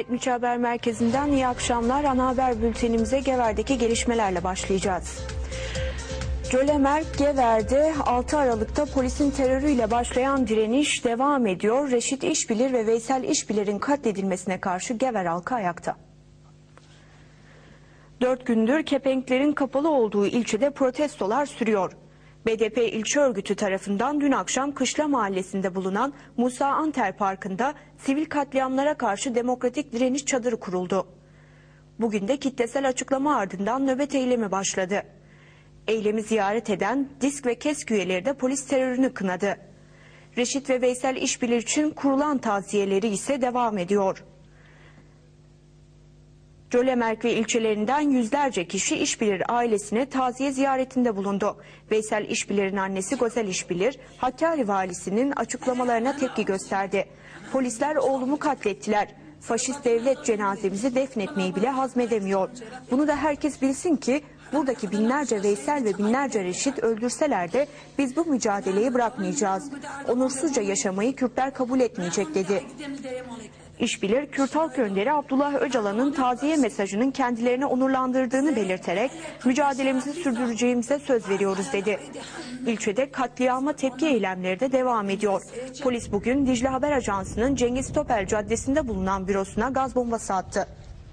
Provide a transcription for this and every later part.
Netmiçi Haber Merkezi'nden iyi akşamlar. Ana haber bültenimize Gever'deki gelişmelerle başlayacağız. Cölemer Gever'de 6 Aralık'ta polisin terörüyle başlayan direniş devam ediyor. Reşit İşbilir ve Veysel İşbilir'in katledilmesine karşı Gever halkı ayakta. 4 gündür kepenklerin kapalı olduğu ilçede protestolar sürüyor. BDP ilçe örgütü tarafından dün akşam Kışla Mahallesi'nde bulunan Musa Anter Parkı'nda sivil katliamlara karşı demokratik direniş çadırı kuruldu. Bugün de kitlesel açıklama ardından nöbet eylemi başladı. Eylemi ziyaret eden DİSK ve KESK üyeleri de polis terörünü kınadı. Reşit ve Veysel İşbilir için kurulan taziyeleri ise devam ediyor. Cölemerk ve ilçelerinden yüzlerce kişi İşbilir ailesine taziye ziyaretinde bulundu. Veysel İşbilir'in annesi Gözel İşbilir, Hakkari valisinin açıklamalarına tepki gösterdi. Polisler oğlumu katlettiler. Faşist devlet cenazemizi defnetmeyi bile hazmedemiyor. Bunu da herkes bilsin ki buradaki binlerce Veysel ve binlerce Reşit öldürseler de biz bu mücadeleyi bırakmayacağız. Onursuzca yaşamayı Kürtler kabul etmeyecek dedi. İşbilir, Kürt Halk Önderi Abdullah Öcalan'ın taziye mesajının kendilerini onurlandırdığını belirterek mücadelemizi sürdüreceğimize söz veriyoruz dedi. İlçede katliama tepki eylemleri de devam ediyor. Polis bugün Dicle Haber Ajansı'nın Cengiz Topel Caddesi'nde bulunan bürosuna gaz bombası attı.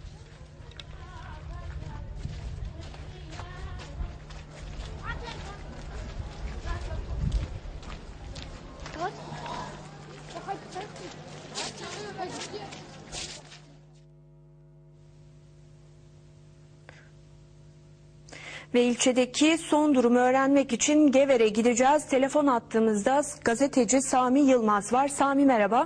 Ve ilçedeki son durumu öğrenmek için Gever'e gideceğiz. Telefon attığımızda gazeteci Sami Yılmaz var. Sami merhaba.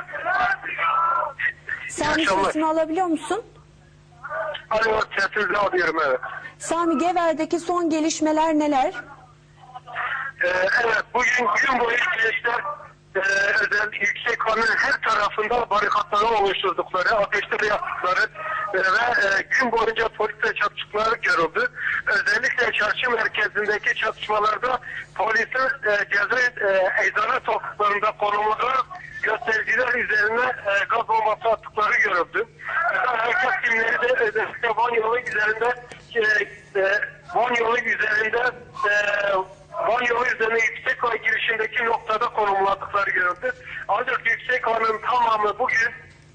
Sami sesini alabiliyor musun? Alo, sesini alıyorum, evet. Sami, Gever'deki son gelişmeler neler? Evet, bugün gün boyu gençler özel yüksek kanın her tarafında barikatları oluşturdukları, ateşleri yaptıkları ve gün boyunca polisle çatışmaları görüldü. Özellikle çarşı merkezindeki çatışmalarda polisin eczane sokaklarında konumlanan göstericiler üzerine gaz bombası attıkları görüldü. Hareket timleri de özellikle Van yolu üzerine yüksek ağ girişindeki noktada konumladıkları görüldü. Ancak yüksek ağın tamamı bugün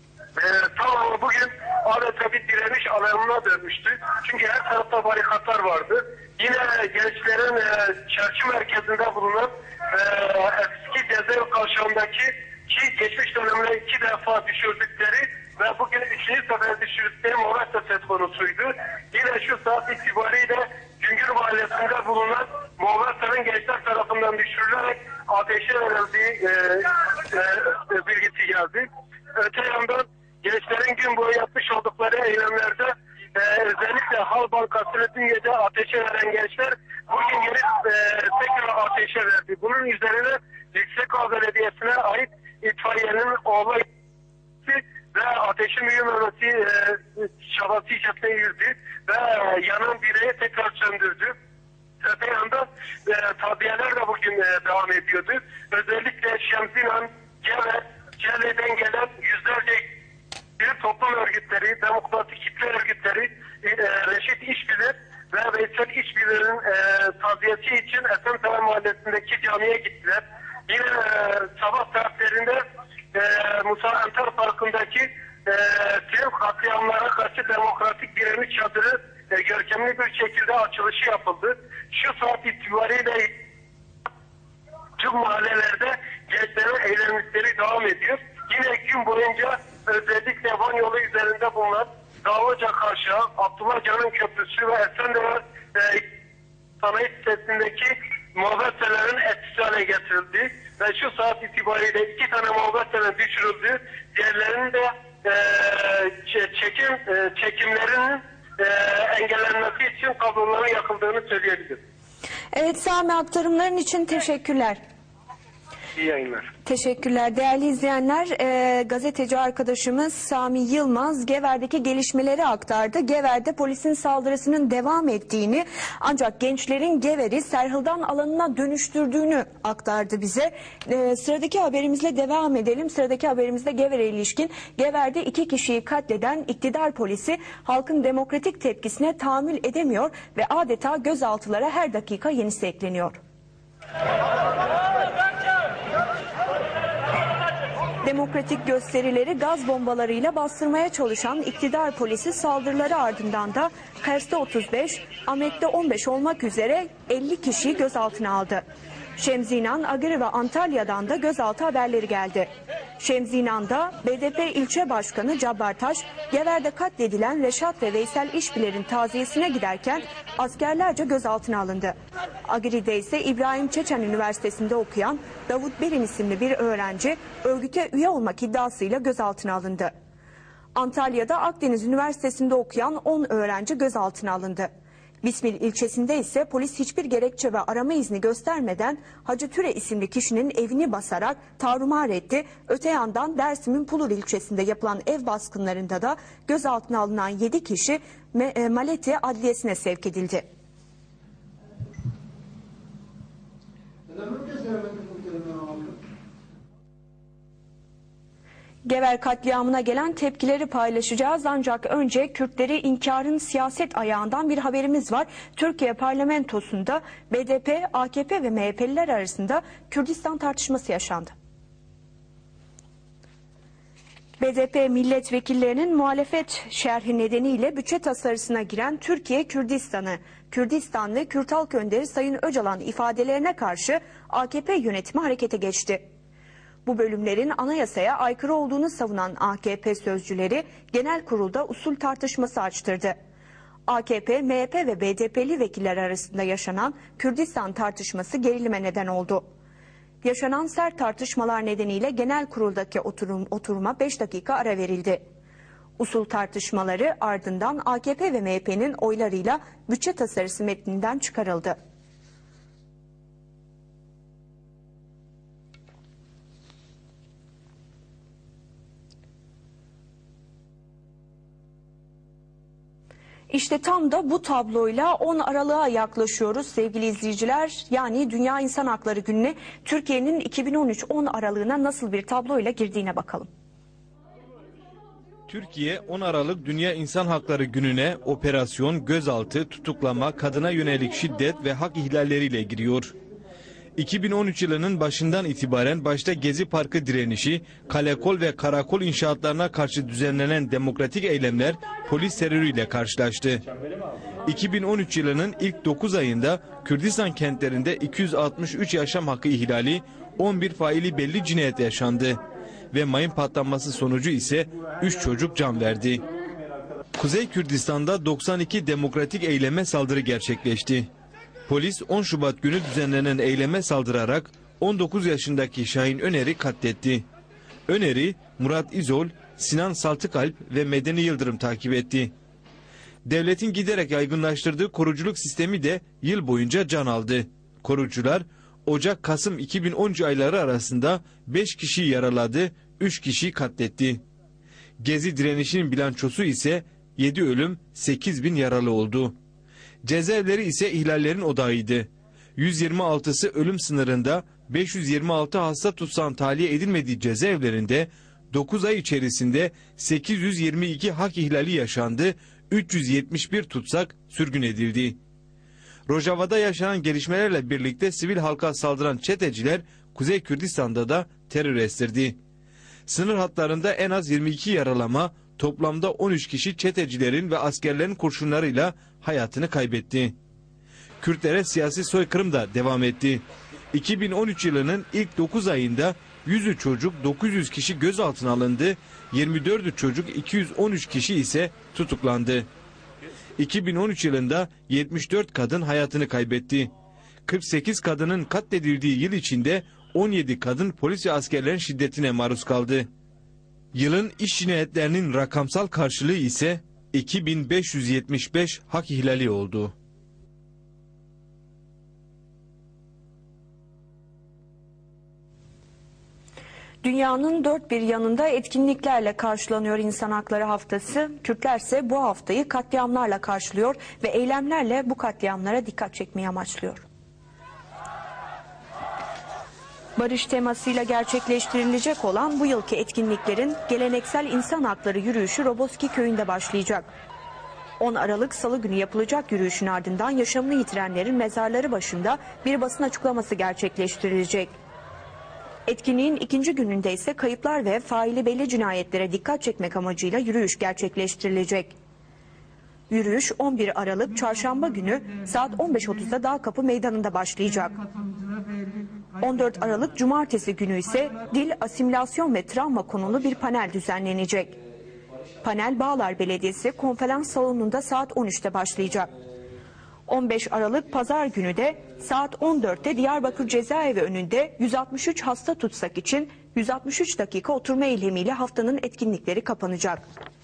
adeta bir direniş alanına dönmüştü. Çünkü her tarafta barikatlar vardı. Yine gençlerin çarşı merkezinde bulunan eski Cezayir kavşağındaki ki geçmiş dönemde 2 defa düşürdükleri ve bugün 3. sefer düşürdükleri Moğolista söz konusuydu. Yine şu saat itibariyle Güngör Mahallesi'nde bulunan Moğolista'nın gençler tarafından düşürülerek ateşe verildiği bilgisi geldi. Öte yandan gençlerin gün boyu yapmış oldukları eylemlerde özellikle Hal Bankası'nı dün gece ateşe veren gençler bugün gelip tekrar ateşe verdi. Bunun üzerine Yüksekağ Belediyesi'ne ait itfaiyenin olay ve ateşin büyümemesi çabası içerisine girdi ve yanan direği tekrar söndürdü. Öte yandan tabiyeler de bugün devam ediyordu. Özellikle Şemsinan, Gever, Celle'den gelen yüzlerce toplum örgütleri, demokratik kitle örgütleri, Reşit İşbilir ve Veysel İşbilir'in taziyesi için Esentepe Mahallesi'ndeki camiye gittiler. Yine sabah saatlerinde Musa Anter Parkı'ndaki sivil katliamlara karşı demokratik direniş çadırı görkemli bir şekilde açılışı yapıldı. Şu saat itibariyle tüm mahallelerde gençlerin eylemleri devam ediyor. Yine gün boyunca özellikle Van yolu üzerinde bulunan Davaca Karşı, Abdullah Can'ın Köprüsü ve Esenler sanayi sitesindeki muhabbetlerin etkisi hale getirildi. Ve şu saat itibariyle 2 tane muhabbetlerin düşürüldü. Diğerlerinin de çekimlerinin engellenmesi için kabloların yakıldığını söyleyebilirim. Evet Sami, aktarımların için teşekkürler. İyi yayınlar. Teşekkürler. Değerli izleyenler, gazeteci arkadaşımız Sami Yılmaz Gever'deki gelişmeleri aktardı. Gever'de polisin saldırısının devam ettiğini, ancak gençlerin Gever'i Serhıl'dan alanına dönüştürdüğünü aktardı bize. Sıradaki haberimizle devam edelim. Sıradaki haberimizde Gever'e ilişkin, Gever'de 2 kişiyi katleden iktidar polisi halkın demokratik tepkisine tahammül edemiyor ve adeta gözaltılara her dakika yenisi ekleniyor. Demokratik gösterileri gaz bombalarıyla bastırmaya çalışan iktidar polisi saldırıları ardından da Kars'ta 35, Ahmet'te 15 olmak üzere 50 kişiyi gözaltına aldı. Şemzinan, Agri ve Antalya'dan da gözaltı haberleri geldi. Şemzinan'da BDP ilçe başkanı Cabbar Taş, Gever'de katledilen Reşat ve Veysel İşbilir'in taziyesine giderken askerlerce gözaltına alındı. Agri'de ise İbrahim Çeçen Üniversitesi'nde okuyan Davut Berin isimli bir öğrenci örgüte üye olmak iddiasıyla gözaltına alındı. Antalya'da Akdeniz Üniversitesi'nde okuyan 10 öğrenci gözaltına alındı. Bismil ilçesinde ise polis hiçbir gerekçe ve arama izni göstermeden Hacı Türe isimli kişinin evini basarak tarumar etti. Öte yandan Dersim'in Pulur ilçesinde yapılan ev baskınlarında da gözaltına alınan 7 kişi Maleti Adliyesi'ne sevk edildi. Gever katliamına gelen tepkileri paylaşacağız, ancak önce Kürtleri inkarın siyaset ayağından bir haberimiz var. Türkiye parlamentosunda BDP, AKP ve MHP'liler arasında Kürdistan tartışması yaşandı. BDP milletvekillerinin muhalefet şerhi nedeniyle bütçe tasarısına giren Türkiye Kürdistan'ı, Kürdistanlı Kürt Halk Önderi Sayın Öcalan ifadelerine karşı AKP yönetimi harekete geçti. Bu bölümlerin anayasaya aykırı olduğunu savunan AKP sözcüleri genel kurulda usul tartışması açtırdı. AKP, MHP ve BDP'li vekiller arasında yaşanan Kürdistan tartışması gerilime neden oldu. Yaşanan sert tartışmalar nedeniyle genel kuruldaki oturuma 5 dakika ara verildi. Usul tartışmaları ardından AKP ve MHP'nin oylarıyla bütçe tasarısı metninden çıkarıldı. İşte tam da bu tabloyla 10 Aralık'a yaklaşıyoruz sevgili izleyiciler. Yani Dünya İnsan Hakları Günü'ne Türkiye'nin 2013 10 Aralık'ına nasıl bir tabloyla girdiğine bakalım. Türkiye 10 Aralık Dünya İnsan Hakları Günü'ne operasyon, gözaltı, tutuklama, kadına yönelik şiddet ve hak ihlalleriyle giriyor. 2013 yılının başından itibaren başta Gezi Parkı direnişi, Kalekol ve Karakol inşaatlarına karşı düzenlenen demokratik eylemler polis terörüyle karşılaştı. 2013 yılının ilk 9 ayında Kürdistan kentlerinde 263 yaşam hakkı ihlali, 11 faili belli cinayet yaşandı ve mayın patlaması sonucu ise 3 çocuk can verdi. Kuzey Kürdistan'da 92 demokratik eyleme saldırı gerçekleşti. Polis 10 Şubat günü düzenlenen eyleme saldırarak 19 yaşındaki Şahin Öner'i katletti. Öner'i Murat İzol, Sinan Saltıkalp ve Medeni Yıldırım takip etti. Devletin giderek yaygınlaştırdığı koruculuk sistemi de yıl boyunca can aldı. Korucular Ocak-Kasım 2010 ayları arasında 5 kişiyi yaraladı, 3 kişiyi katletti. Gezi direnişinin bilançosu ise 7 ölüm, 8.000 yaralı oldu. Cezaevleri ise ihlallerin odağıydı. 126'sı ölüm sınırında, 526 hasta tutsan tahliye edilmediği cezaevlerinde 9 ay içerisinde 822 hak ihlali yaşandı, 371 tutsak sürgün edildi. Rojava'da yaşanan gelişmelerle birlikte sivil halka saldıran çeteciler Kuzey Kürdistan'da da terör estirdi. Sınır hatlarında en az 22 yaralama, toplamda 13 kişi çetecilerin ve askerlerin kurşunlarıyla hayatını kaybetti. Kürtlere siyasi soykırım da devam etti. 2013 yılının ilk 9 ayında 100'ü çocuk, 900 kişi gözaltına alındı, 24'ü çocuk, 213 kişi ise tutuklandı. 2013 yılında 74 kadın hayatını kaybetti. 48 kadının katledildiği yıl içinde 17 kadın polis ve askerlerin şiddetine maruz kaldı. Yılın iş cinayetlerinin rakamsal karşılığı ise 2575 hak ihlali oldu. Dünyanın dört bir yanında etkinliklerle karşılanıyor İnsan Hakları Haftası. Kürtler ise bu haftayı katliamlarla karşılıyor ve eylemlerle bu katliamlara dikkat çekmeyi amaçlıyor. Barış temasıyla gerçekleştirilecek olan bu yılki etkinliklerin geleneksel insan hakları yürüyüşü Roboski köyünde başlayacak. 10 Aralık Salı günü yapılacak yürüyüşün ardından yaşamını yitirenlerin mezarları başında bir basın açıklaması gerçekleştirilecek. Etkinliğin ikinci gününde ise kayıplar ve faili belli cinayetlere dikkat çekmek amacıyla yürüyüş gerçekleştirilecek. Yürüyüş 11 Aralık Çarşamba günü saat 15.30'da Dağkapı Meydanı'nda başlayacak. 14 Aralık Cumartesi günü ise dil, asimilasyon ve travma konulu bir panel düzenlenecek. Panel Bağlar Belediyesi konferans salonunda saat 13'te başlayacak. 15 Aralık Pazar günü de saat 14'te Diyarbakır Cezaevi önünde 163 hasta tutsak için 163 dakika oturma eylemiyle haftanın etkinlikleri kapanacak.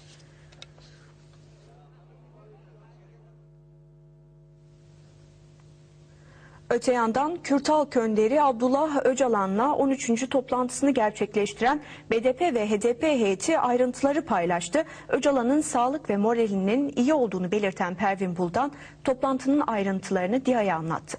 Öte yandan Kürt Halk Önderi Abdullah Öcalan'la 13. toplantısını gerçekleştiren BDP ve HDP heyeti ayrıntıları paylaştı. Öcalan'ın sağlık ve moralinin iyi olduğunu belirten Pervin Buldan toplantının ayrıntılarını DİA'ya anlattı.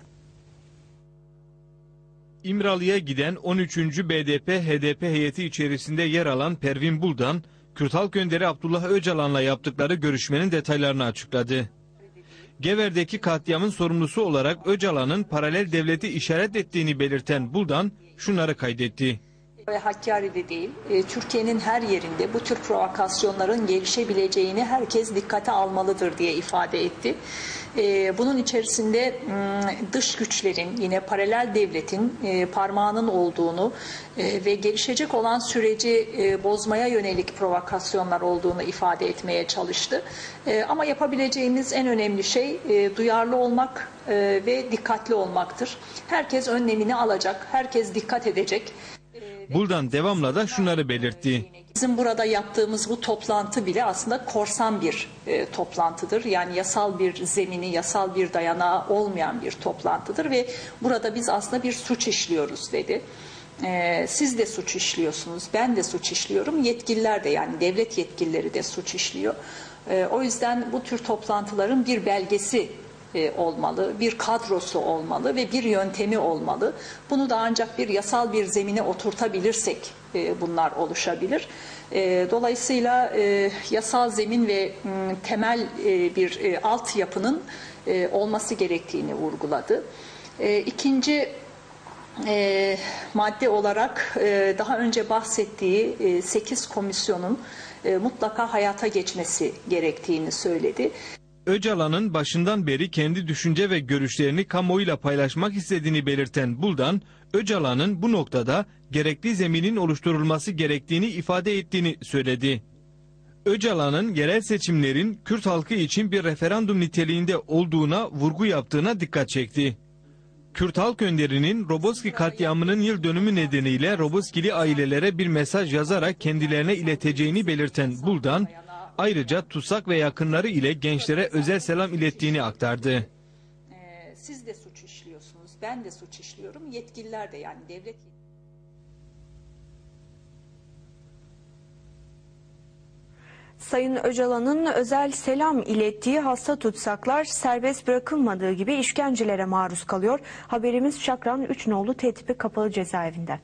İmralı'ya giden 13. BDP-HDP heyeti içerisinde yer alan Pervin Buldan, Kürt Halk Önderi Abdullah Öcalan'la yaptıkları görüşmenin detaylarını açıkladı. Gever'deki katliamın sorumlusu olarak Öcalan'ın paralel devleti işaret ettiğini belirten Buldan şunları kaydetti. Ve Hakkari'de değil, Türkiye'nin her yerinde bu tür provokasyonların gelişebileceğini herkes dikkate almalıdır diye ifade etti. Bunun içerisinde dış güçlerin, yine paralel devletin parmağının olduğunu ve gelişecek olan süreci bozmaya yönelik provokasyonlar olduğunu ifade etmeye çalıştı. Ama yapabileceğimiz en önemli şey duyarlı olmak ve dikkatli olmaktır. Herkes önlemini alacak, herkes dikkat edecek. Buldan devamla da şunları belirtti. Bizim burada yaptığımız bu toplantı bile aslında korsan bir toplantıdır. Yani yasal bir zemini, yasal bir dayanağı olmayan bir toplantıdır ve burada biz aslında bir suç işliyoruz dedi. Siz de suç işliyorsunuz, ben de suç işliyorum, yetkililer de, yani devlet yetkilileri de suç işliyor. O yüzden bu tür toplantıların bir belgesi olmalı, bir kadrosu olmalı ve bir yöntemi olmalı. Bunu da ancak bir yasal bir zemine oturtabilirsek bunlar oluşabilir. Dolayısıyla yasal zemin ve temel bir altyapının olması gerektiğini vurguladı. İkinci madde olarak daha önce bahsettiği 8 komisyonun mutlaka hayata geçmesi gerektiğini söyledi. Öcalan'ın başından beri kendi düşünce ve görüşlerini kamuoyuyla paylaşmak istediğini belirten Buldan, Öcalan'ın bu noktada gerekli zeminin oluşturulması gerektiğini ifade ettiğini söyledi. Öcalan'ın yerel seçimlerin Kürt halkı için bir referandum niteliğinde olduğuna vurgu yaptığına dikkat çekti. Kürt Halk Önderi'nin Roboski katliamının yıl dönümü nedeniyle Roboskili ailelere bir mesaj yazarak kendilerine ileteceğini belirten Buldan, ayrıca tutsak ve yakınları ile gençlere özel selam ilettiğini aktardı. Siz de suç işliyorsunuz, ben de suç işliyorum, yetkililer de, yani devlet. Sayın Öcalan'ın özel selam ilettiği hasta tutsaklar serbest bırakılmadığı gibi işkencelere maruz kalıyor. Haberimiz Şakran 3 nolu T tipi kapalı cezaevinden.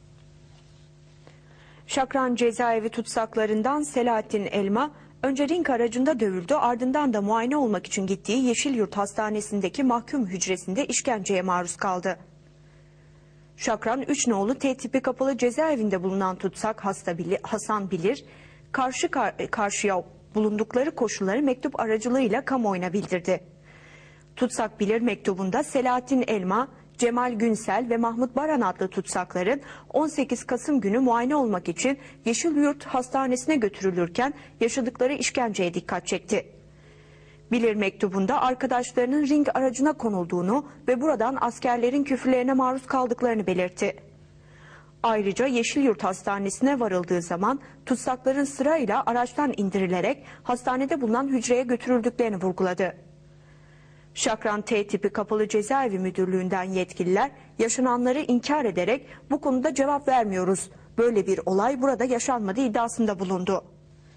Şakran cezaevi tutsaklarından Selahattin Elma önce ring aracında dövüldü, ardından da muayene olmak için gittiği Yeşilyurt Hastanesi'ndeki mahkum hücresinde işkenceye maruz kaldı. Şakran 3 nolu T tipi kapalı cezaevinde bulunan tutsak Hasan Bilir, karşı karşıya bulundukları koşulları mektup aracılığıyla kamuoyuna bildirdi. Tutsak Bilir mektubunda Selahattin Elma, Cemal Günsel ve Mahmut Baran adlı tutsakların 18 Kasım günü muayene olmak için Yeşilyurt Hastanesi'ne götürülürken yaşadıkları işkenceye dikkat çekti. Bilir mektubunda arkadaşlarının ring aracına konulduğunu ve buradan askerlerin küfürlerine maruz kaldıklarını belirtti. Ayrıca Yeşilyurt Hastanesi'ne varıldığı zaman tutsakların sırayla araçtan indirilerek hastanede bulunan hücreye götürüldüklerini vurguladı. Şakran T tipi kapalı cezaevi müdürlüğünden yetkililer yaşananları inkar ederek bu konuda cevap vermiyoruz, Böyle bir olay burada yaşanmadığı iddiasında bulundu.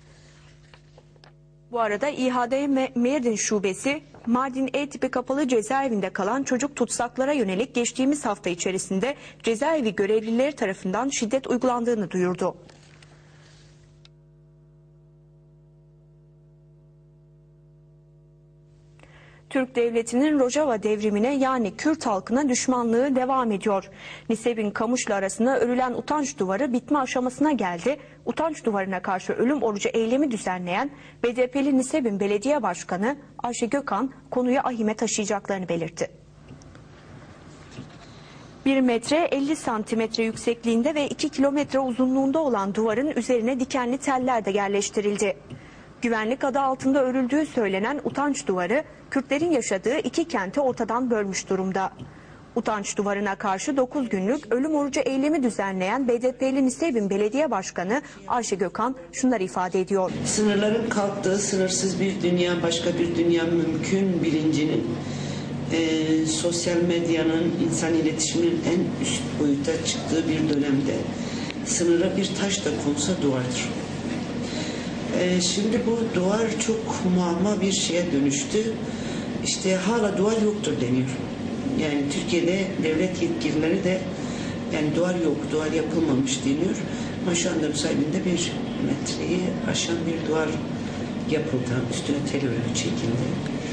Bu arada İHAD Mardin Şubesi, Mardin E tipi kapalı cezaevinde kalan çocuk tutsaklara yönelik geçtiğimiz hafta içerisinde cezaevi görevlileri tarafından şiddet uygulandığını duyurdu. Türk devletinin Rojava devrimine yani Kürt halkına düşmanlığı devam ediyor. Niseb'in Kamışlı arasında örülen utanç duvarı bitme aşamasına geldi. Utanç duvarına karşı ölüm orucu eylemi düzenleyen BDP'li Niseb'in belediye başkanı Ayşe Gökhan konuyu ahime taşıyacaklarını belirtti. 1 metre 50 santimetre yüksekliğinde ve 2 kilometre uzunluğunda olan duvarın üzerine dikenli teller de yerleştirildi. Güvenlik adı altında örüldüğü söylenen utanç duvarı, Kürtlerin yaşadığı iki kenti ortadan bölmüş durumda. Utanç duvarına karşı 9 günlük ölüm orucu eylemi düzenleyen BDP'li Niseb'in belediye başkanı Ayşe Gökhan şunları ifade ediyor. Sınırların kalktığı sınırsız bir dünya, başka bir dünya mümkün bilincinin sosyal medyanın, insan iletişiminin en üst boyuta çıktığı bir dönemde sınıra bir taş da konsa duvardır. Şimdi bu duvar çok muamma bir şeye dönüştü. İşte hala duvar yoktur deniyor. Yani Türkiye'de devlet yetkilileri de yani duvar yok, duvar yapılmamış deniyor. Ama şu anda Nusaybin'de 1 metreyi aşan bir duvar yapıldı. Üstüne tel örgü çekildi.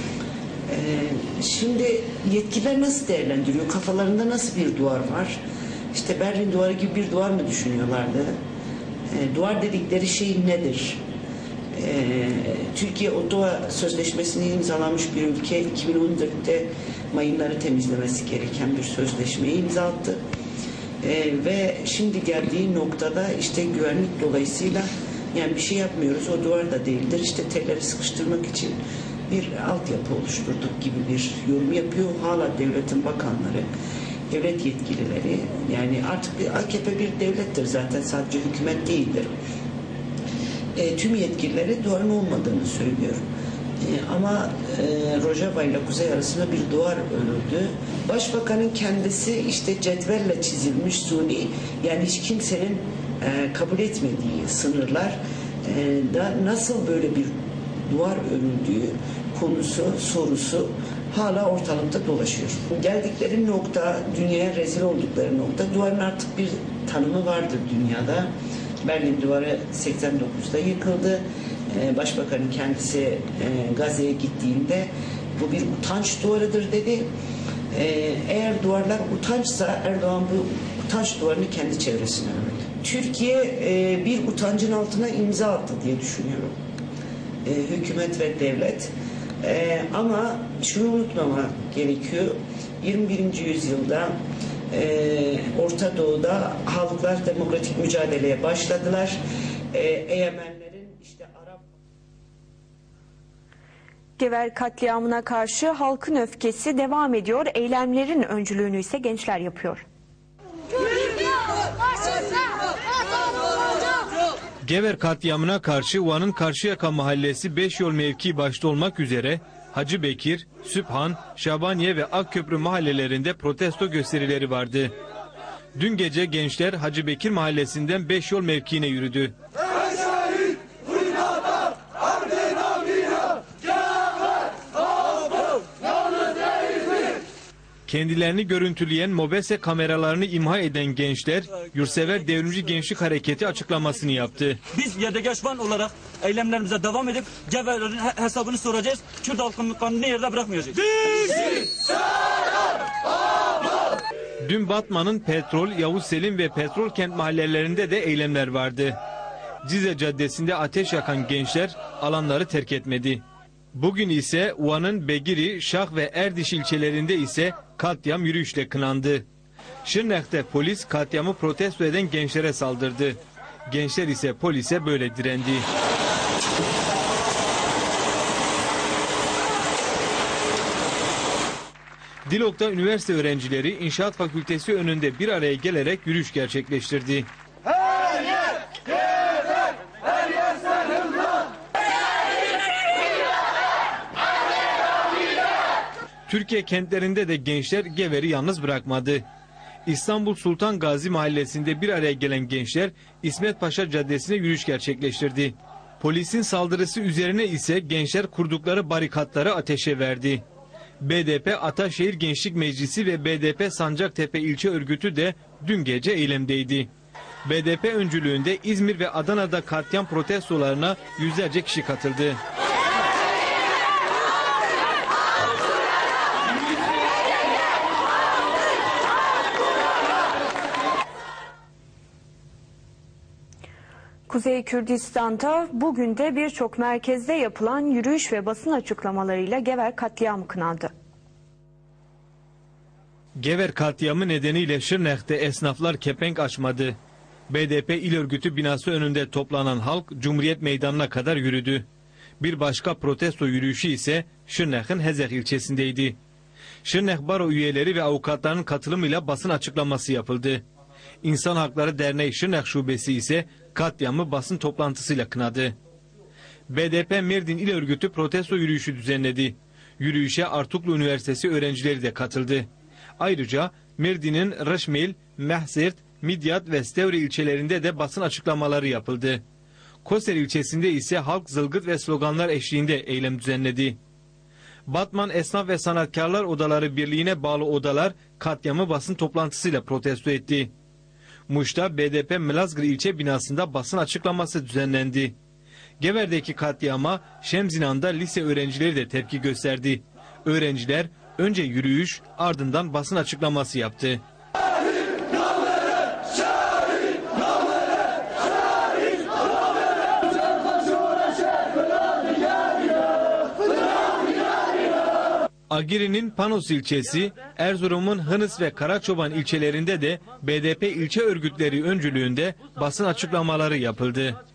Şimdi yetkililer nasıl değerlendiriyor? Kafalarında nasıl bir duvar var? İşte Berlin duvarı gibi bir duvar mı düşünüyorlardı? Duvar dedikleri şey nedir? Türkiye Ottawa Sözleşmesi'ni imzalamış bir ülke. 2014'te mayınları temizlemesi gereken bir sözleşmeyi imza attı. Ve şimdi geldiği noktada işte güvenlik dolayısıyla yani bir şey yapmıyoruz, o duvar da değildir. İşte telleri sıkıştırmak için bir altyapı oluşturduk gibi bir yorum yapıyor. Hala devletin bakanları, devlet yetkilileri, yani artık AKP bir devlettir zaten, sadece hükümet değildir. Tüm yetkilileri duvarın olmadığını söylüyor. Ama Rojava ile Kuzey arasında bir duvar örüldü. Başbakanın kendisi işte cetvelle çizilmiş suni, yani hiç kimsenin kabul etmediği sınırlar da nasıl böyle bir duvar örüldüğü konusu, sorusu hala ortalıkta dolaşıyor. Geldikleri nokta, dünyaya rezil oldukları nokta, duvarın artık bir tanımı vardır dünyada. Berlin duvarı 89'da yıkıldı. Başbakanın kendisi Gazze'ye gittiğinde bu bir utanç duvarıdır dedi. Eğer duvarlar utançsa Erdoğan bu utanç duvarını kendi çevresine ördü. Türkiye bir utancın altına imza attı diye düşünüyorum. Hükümet ve devlet. Ama şunu unutmamak gerekiyor. 21. yüzyılda Orta Doğu'da halklar demokratik mücadeleye başladılar. Eyemenlerin işte Arap... Gever katliamına karşı halkın öfkesi devam ediyor. Eylemlerin öncülüğünü ise gençler yapıyor. Gever katliamına karşı Van'ın Karşıyaka Mahallesi 5 yol mevki başta olmak üzere Hacı Bekir, Sübhan, Şabaniye ve Akköprü mahallelerinde protesto gösterileri vardı. Dün gece gençler Hacı Bekir mahallesinden 5 yol mevkiine yürüdü. Kendilerini görüntüleyen Mobese kameralarını imha eden gençler, Yurtsever Devrimci Gençlik Hareketi açıklamasını yaptı. Biz Yedek Van olarak eylemlerimize devam edip Gever'in hesabını soracağız. Kürt halkının kanunu yerde bırakmayacağız. Dün Batman'ın Petrol, Yavuz Selim ve Petrol Kent mahallelerinde de eylemler vardı. Cize Caddesi'nde ateş yakan gençler alanları terk etmedi. Bugün ise Van'ın Begiri, Şah ve Erdiş ilçelerinde ise katliam yürüyüşle kınandı. Şırnak'ta polis katliamı protesto eden gençlere saldırdı. Gençler ise polise böyle direndi. Dilok'ta üniversite öğrencileri İnşaat Fakültesi önünde bir araya gelerek yürüyüş gerçekleştirdi. Türkiye kentlerinde de gençler Gever'i yalnız bırakmadı. İstanbul Sultan Gazi Mahallesi'nde bir araya gelen gençler İsmet Paşa Caddesi'ne yürüyüş gerçekleştirdi. Polisin saldırısı üzerine ise gençler kurdukları barikatları ateşe verdi. BDP Ataşehir Gençlik Meclisi ve BDP Sancaktepe İlçe Örgütü de dün gece eylemdeydi. BDP öncülüğünde İzmir ve Adana'da katliam protestolarına yüzlerce kişi katıldı. Kuzey Kürdistan'da bugün de birçok merkezde yapılan yürüyüş ve basın açıklamalarıyla Gever katliamı kınandı. Gever katliamı nedeniyle Şırnak'ta esnaflar kepenk açmadı. BDP İl Örgütü binası önünde toplanan halk Cumhuriyet Meydanı'na kadar yürüdü. Bir başka protesto yürüyüşü ise Şırnak'ın Hezek ilçesindeydi. Şırnak Baro üyeleri ve avukatların katılımıyla basın açıklaması yapıldı. İnsan Hakları Derneği Şırnak Şubesi ise katliamı basın toplantısıyla kınadı. BDP Mardin İl Örgütü protesto yürüyüşü düzenledi. Yürüyüşe Artuklu Üniversitesi öğrencileri de katıldı. Ayrıca Mardin'in Rışmil, Mehsert, Midyat ve Stevri ilçelerinde de basın açıklamaları yapıldı. Koser ilçesinde ise halk zılgıt ve sloganlar eşliğinde eylem düzenledi. Batman Esnaf ve Sanatkarlar Odaları Birliği'ne bağlı odalar katliamı basın toplantısıyla protesto etti. Muş'ta BDP Mılazgır ilçe binasında basın açıklaması düzenlendi. Gever'deki katliama Şemzinan'da lise öğrencileri de tepki gösterdi. Öğrenciler önce yürüyüş ardından basın açıklaması yaptı. Agiri'nin Panos ilçesi, Erzurum'un Hınıs ve Karaçoban ilçelerinde de BDP ilçe örgütleri öncülüğünde basın açıklamaları yapıldı.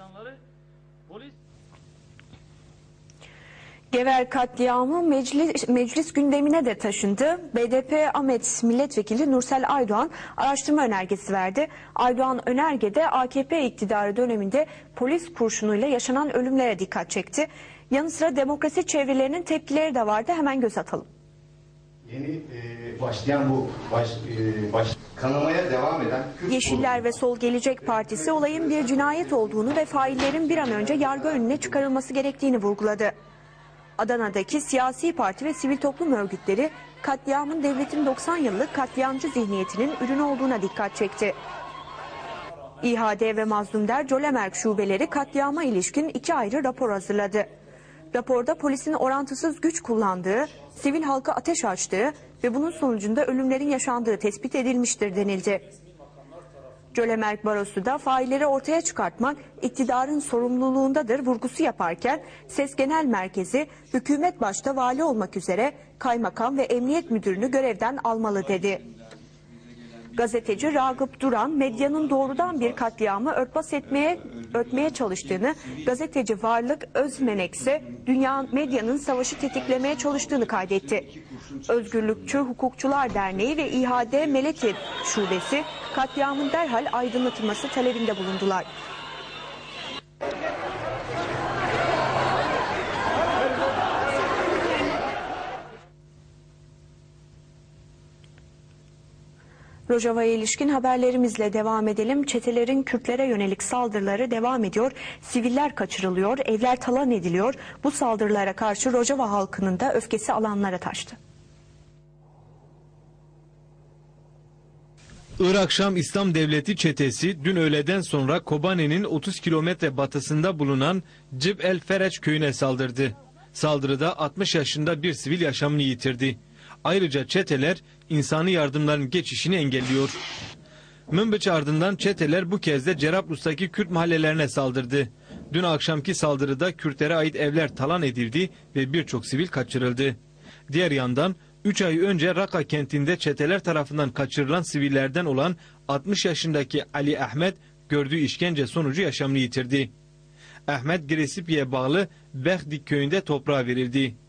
Gever katliamı meclis gündemine de taşındı. BDP Ahmet Milletvekili Nursel Aydoğan araştırma önergesi verdi. Aydoğan önergede AKP iktidarı döneminde polis kurşunuyla yaşanan ölümlere dikkat çekti. Yanı sıra demokrasi çevrelerinin tepkileri de vardı. Hemen göz atalım. Yeni başlayan bu kanamaya devam eden... Yeşiller ve Sol Gelecek Partisi olayın bir cinayet olduğunu ve faillerin bir an önce yargı önüne çıkarılması gerektiğini vurguladı. Adana'daki siyasi parti ve sivil toplum örgütleri katliamın devletin 90 yıllık katliamcı zihniyetinin ürünü olduğuna dikkat çekti. İHAD ve Mazlumder Colemerk şubeleri katliama ilişkin 2 ayrı rapor hazırladı. Raporda polisin orantısız güç kullandığı, sivil halka ateş açtığı ve bunun sonucunda ölümlerin yaşandığı tespit edilmiştir denildi. Colemerk Barosu da failleri ortaya çıkartmak iktidarın sorumluluğundadır vurgusu yaparken SES Genel Merkezi hükümet başta vali olmak üzere kaymakam ve emniyet müdürünü görevden almalı dedi. Gazeteci Ragıp Duran medyanın doğrudan bir katliamı örtmeye çalıştığını, gazeteci Varlık Özmenek ise medyanın savaşı tetiklemeye çalıştığını kaydetti. Özgürlükçü Hukukçular Derneği ve İHAD Meleke Şubesi katliamın derhal aydınlatılması talebinde bulundular. Rojava'ya ilişkin haberlerimizle devam edelim. Çetelerin Kürtlere yönelik saldırıları devam ediyor. Siviller kaçırılıyor, evler talan ediliyor. Bu saldırılara karşı Rojava halkının da öfkesi alanlara taştı. Irak Şam İslam Devleti çetesi dün öğleden sonra Kobane'nin 30 kilometre batısında bulunan Cib el Fereç köyüne saldırdı. Saldırıda 60 yaşında bir sivil yaşamını yitirdi. Ayrıca çeteler insani yardımların geçişini engelliyor. Münbiç ardından çeteler bu kez de Cerablus'taki Kürt mahallelerine saldırdı. Dün akşamki saldırıda Kürtlere ait evler talan edildi ve birçok sivil kaçırıldı. Diğer yandan 3 ay önce Raka kentinde çeteler tarafından kaçırılan sivillerden olan 60 yaşındaki Ali Ahmet gördüğü işkence sonucu yaşamını yitirdi. Ahmet Gresipye'ye bağlı Behdik köyünde toprağa verildi.